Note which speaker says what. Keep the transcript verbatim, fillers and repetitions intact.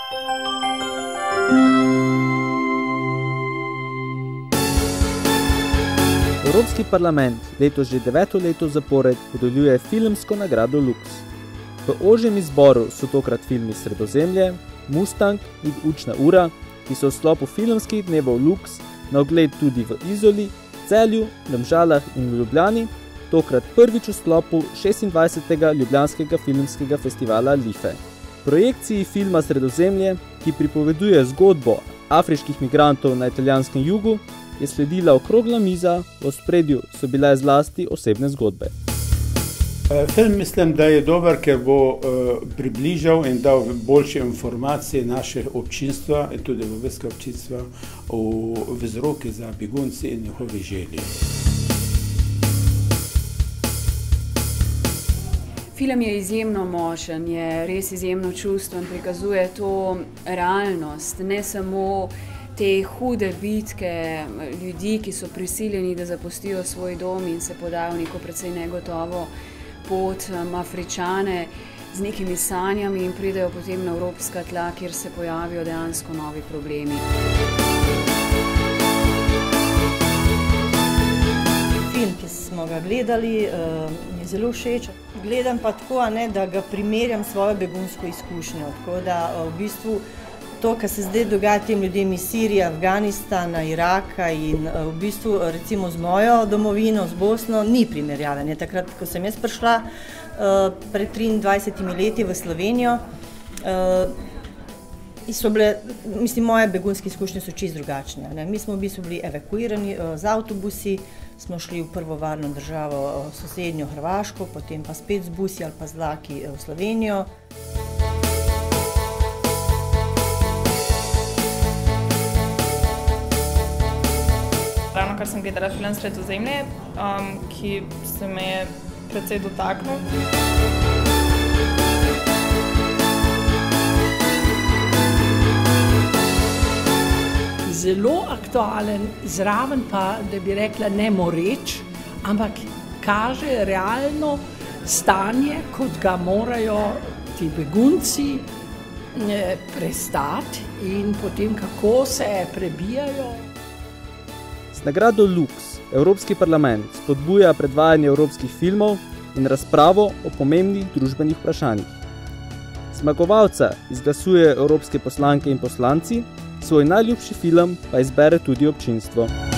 Speaker 1: Evropski parlament letos že deveto leto zapored podeljuje filmsko nagrado Lux. V ožjem izboru so tokrat filmi Sredozemlje, Mustang in Učna ura, ki so v sklopu filmskih dnevov Lux na ogled tudi v Izoli, Celju, Domžalah in v Ljubljani, tokrat prvič v sklopu šestindvajsetega Ljubljanskega filmskega festivala Life. Projekciji filma Sredozemlje, ki pripoveduje zgodbo afriških migrantov na italijanskem jugu, je sledila okrogla miza, v ospredju so bile zlasti osebne zgodbe.
Speaker 2: Film mislim, da je dober, ker bo uh, približal in dal boljše informacije naših občinstva in tudi evropskega občinstva o vzroki za begunci in njihovi želji.
Speaker 3: Film je izjemno močen, je res izjemno čustven, prikazuje to realnost, ne samo te hude bitke ljudi, ki so prisiljeni, da zapustijo svoj dom in se podajo v neko precej negotovo pot, um, Afričane z nekimi sanjami in pridejo potem na evropska tla, kjer se pojavijo dejansko novi problemi.
Speaker 4: Film, ki smo ga gledali, mi je zelo všeč. Gledam pa tako, ne, da ga primerjam s svojo begunsko izkušnjo. Tako da v bistvu to, kar se zdaj dogaja tem ljudem iz Sirije, Afganistana, Iraka in v bistvu recimo z mojo domovino, z Bosno, ni primerjave. Takrat, ko sem jaz prišla pred triindvajsetimi leti v Slovenijo, so bile, mislim, moje begunske izkušnje so čisto drugačne. Ne. Mi smo v bistvu bili evakuirani z avtobusi, smo šli v prvo varno državo, sosednjo Hrvaško, potem pa spet z busi ali pa z vlaki v Slovenijo.
Speaker 5: Ravno kar sem gledala film Sredozemlje, um, ki se me je precej dotaknil.
Speaker 6: Zelo aktualen, zraven pa, da bi rekla, ne moreč, ampak kaže realno stanje, kot ga morajo ti begunci prestati in potem kako se prebijajo.
Speaker 1: Z nagrado Lux Evropski parlament spodbuja predvajanje evropskih filmov in razpravo o pomembnih družbenih vprašanjih. Zmagovalca izglasujejo evropske poslanke in poslanci, svoj najljubši film pa izbere tudi občinstvo.